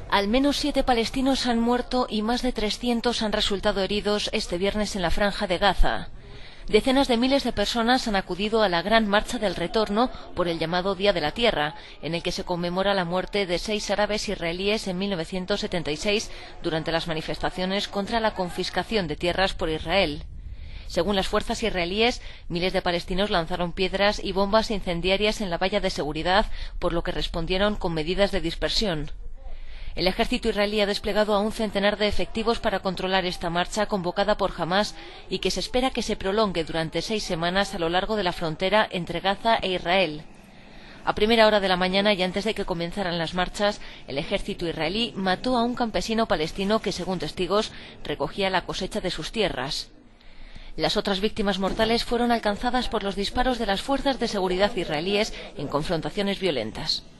Al menos 7 palestinos han muerto y más de 300 han resultado heridos este viernes en la Franja de Gaza. Decenas de miles de personas han acudido a la Gran Marcha del Retorno por el llamado Día de la Tierra, en el que se conmemora la muerte de 6 árabes israelíes en 1976 durante las manifestaciones contra la confiscación de tierras por Israel. Según las fuerzas israelíes, miles de palestinos lanzaron piedras y bombas incendiarias en la valla de seguridad, por lo que respondieron con medidas de dispersión. El ejército israelí ha desplegado a un centenar de efectivos para controlar esta marcha convocada por Hamás y que se espera que se prolongue durante 6 semanas a lo largo de la frontera entre Gaza e Israel. A primera hora de la mañana y antes de que comenzaran las marchas, el ejército israelí mató a un campesino palestino que, según testigos, recogía la cosecha de sus tierras. Las otras víctimas mortales fueron alcanzadas por los disparos de las fuerzas de seguridad israelíes en confrontaciones violentas.